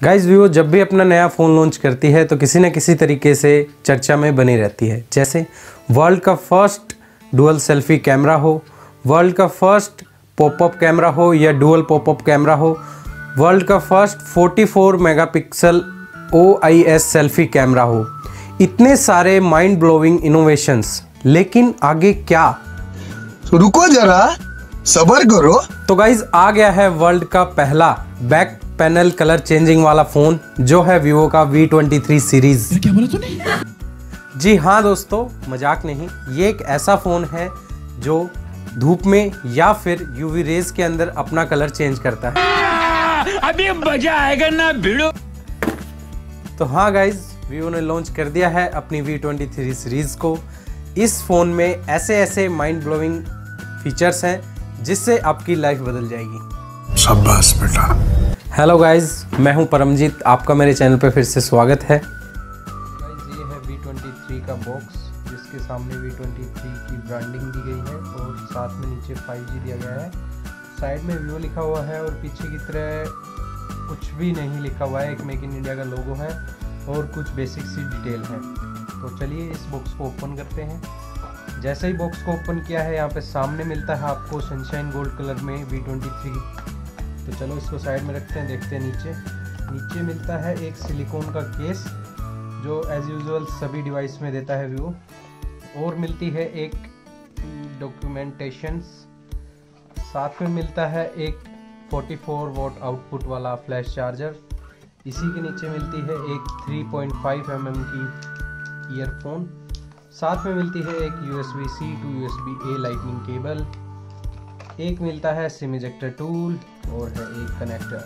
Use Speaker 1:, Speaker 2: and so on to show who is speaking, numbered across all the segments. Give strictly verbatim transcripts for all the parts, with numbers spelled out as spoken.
Speaker 1: Guys Vivo जब भी अपना नया फ़ोन लॉन्च करती है तो किसी न किसी तरीके से चर्चा में बनी रहती है। जैसे वर्ल्ड का फर्स्ट डुअल सेल्फी कैमरा हो, वर्ल्ड का फर्स्ट पॉपअप कैमरा हो या डुअल पॉपअप कैमरा हो, वर्ल्ड का फर्स्ट चौवालीस megapixel O I S selfie camera हो। इतने सारे माइंड ब्लोइंग इनोवेशंस, लेकिन आगे क्या?
Speaker 2: तो रुको जरा, सब्र करो।
Speaker 1: तो गाइज आ गया है वर्ल्ड का पहला बैक पैनल कलर चेंजिंग वाला फोन, जो है वीवो का वी ट्वेंटी थ्री सीरीज।
Speaker 3: क्या बोला तूने?
Speaker 1: जी हाँ दोस्तों, मजाक नहीं, ये एक ऐसा फोन है जो धूप में या फिर यूवी रेज के अंदर अपना कलर चेंज करता है।
Speaker 3: अभी मजा आएगा ना भिड़ो।
Speaker 1: तो हाँ गाइज, वीवो ने लॉन्च कर दिया है अपनी वी ट्वेंटी थ्री सीरीज को। इस फोन में ऐसे ऐसे माइंड ब्लोइंग फीचर्स हैं जिससे आपकी लाइफ बदल जाएगी।
Speaker 2: शाबाश बेटा।
Speaker 1: हेलो गाइज, मैं हूं परमजीत, आपका मेरे चैनल पे फिर से स्वागत है। गाइज ये है वी ट्वेंटी थ्री का बॉक्स, जिसके सामने वी ट्वेंटी थ्री की ब्रांडिंग दी गई है और साथ में नीचे फाइव जी दिया गया है। साइड में वीवो लिखा हुआ है और पीछे की तरह कुछ भी नहीं लिखा हुआ है। एक मेक इन इंडिया का लोगो है और कुछ बेसिक सी डिटेल है। तो चलिए इस बॉक्स को ओपन करते हैं। जैसे ही बॉक्स को ओपन किया है, यहाँ पे सामने मिलता है आपको सनशाइन गोल्ड कलर में वी ट्वेंटी थ्री। तो चलो इसको साइड में रखते हैं, देखते हैं नीचे। नीचे मिलता है एक सिलिकॉन का केस, जो एज यूजुअल सभी डिवाइस में देता है वीवो। और मिलती है एक डॉक्यूमेंटेशंस। साथ में मिलता है एक चौवालीस वॉट आउटपुट वाला फ्लैश चार्जर। इसी के नीचे मिलती है एक three point five M M की ईयरफोन। साथ में मिलती है एक U S B C to U S B A lightning cable. एक मिलता है सिम इजेक्टर टूल और है एक कनेक्टर।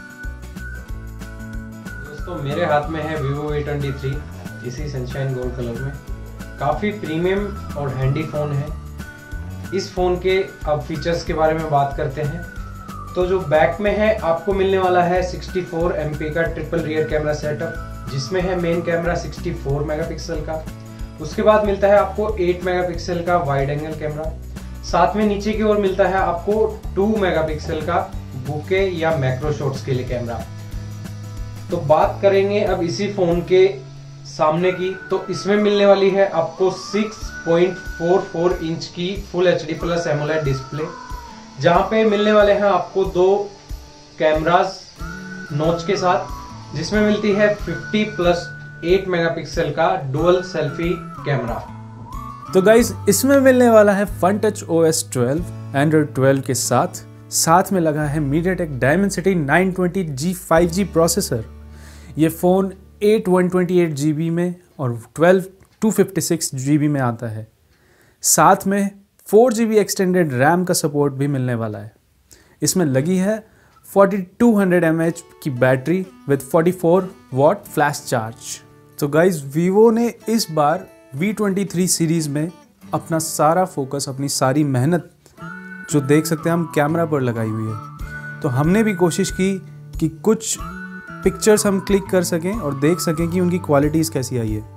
Speaker 1: दोस्तों मेरे हाथ में है वीवो वी ट्वेंटी थ्री, इसी सनशाइन गोल्ड कलर में। काफ़ी प्रीमियम और हैंडी फ़ोन है। इस फ़ोन के अब फीचर्स के बारे में बात करते हैं। तो जो बैक में है, आपको मिलने वाला है सिक्सटी फोर एम पी का ट्रिपल रियर कैमरा सेटअप, जिसमें है main camera sixty four megapixel का। उसके बाद मिलता है आपको एट मेगापिक्सल का वाइड एंगल कैमरा। साथ में नीचे की ओर मिलता है आपको टू मेगापिक्सल का बुके या मैक्रो शॉट्स के लिए कैमरा। तो बात करेंगे अब इसी फोन के सामने की, तो इसमें मिलने वाली है आपको six point four four inch की full H D plus AMOLED display, जहां पे मिलने वाले हैं आपको दो कैमरास नॉच के साथ, जिसमें मिलती है फिफ्टी प्लस एट मेगापिक्सल का डुअल सेल्फी कैमरा।
Speaker 4: तो गाइस इसमें मिलने वाला है Fun Touch O S twelve Android twelve के साथ। साथ में लगा है MediaTek Dimensity nine twenty G five G processor. ये phone eight one twenty eight G B में और twelve two fifty six G B में आता है। साथ में four G B extended RAM का सपोर्ट भी मिलने वाला है। इसमें लगी है forty two hundred M H की battery with forty four watt flash charge. तो गाइज वीवो ने इस बार वी ट्वेंटी थ्री सीरीज़ में अपना सारा फोकस, अपनी सारी मेहनत जो देख सकते हैं हम कैमरा पर लगाई हुई है। तो हमने भी कोशिश की कि कुछ पिक्चर्स हम क्लिक कर सकें और देख सकें कि उनकी क्वालिटीज़ कैसी आई है।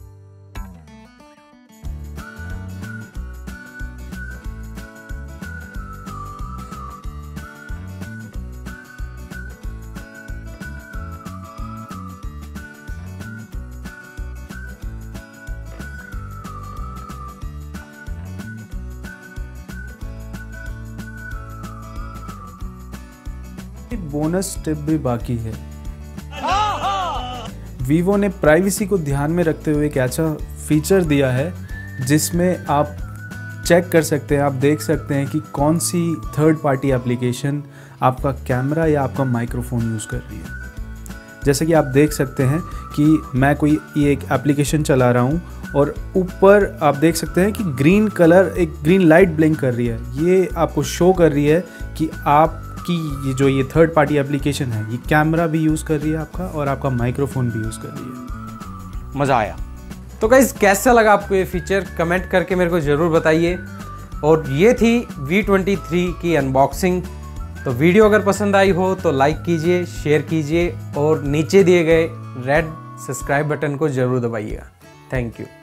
Speaker 4: बोनस टिप भी बाकी है। वीवो ने प्राइवेसी को ध्यान में रखते हुए एक ऐसा फीचर दिया है जिसमें आप चेक कर सकते हैं, आप देख सकते हैं कि कौन सी थर्ड पार्टी एप्लीकेशन आपका कैमरा या आपका माइक्रोफोन यूज़ कर रही है। जैसे कि आप देख सकते हैं कि मैं कोई ये एक एप्लीकेशन चला रहा हूँ और ऊपर आप देख सकते हैं कि ग्रीन कलर, एक ग्रीन लाइट ब्लिंक कर रही है। ये आपको शो कर रही है कि आप कि ये जो ये थर्ड पार्टी एप्लीकेशन है, ये कैमरा भी यूज़ कर रही है आपका और आपका माइक्रोफोन भी यूज़ कर रही है।
Speaker 1: मज़ा आया। तो गाइस कैसा लगा आपको ये फीचर, कमेंट करके मेरे को ज़रूर बताइए। और ये थी वी ट्वेंटी थ्री की अनबॉक्सिंग। तो वीडियो अगर पसंद आई हो तो लाइक कीजिए, शेयर कीजिए और नीचे दिए गए रेड सब्सक्राइब बटन को ज़रूर दबाइएगा। Thank you.